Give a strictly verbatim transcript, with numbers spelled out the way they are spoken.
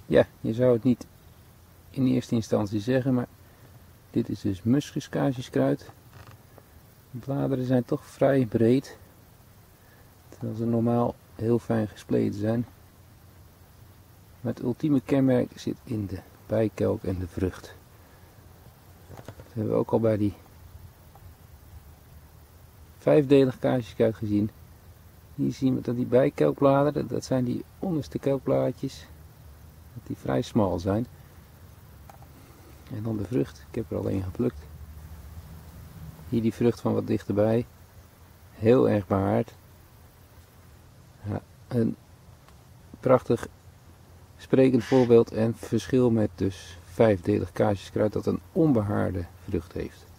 Ja, je zou het niet in eerste instantie zeggen, maar dit is dus muskuskaasjeskruid. De bladeren zijn toch vrij breed, terwijl ze normaal heel fijn gespleten zijn. Maar het ultieme kenmerk zit in de bijkelk en de vrucht. Dat hebben we ook al bij die vijfdelige kaasjeskruid gezien. Hier zien we dat die bijkelkbladeren, dat zijn die onderste kelkblaadjes, dat die vrij smal zijn. En dan de vrucht, ik heb er al één geplukt. Hier die vrucht van wat dichterbij, heel erg behaard. Ja, een prachtig sprekend voorbeeld en verschil met dus vijfdelig kaasjeskruid dat een onbehaarde vrucht heeft.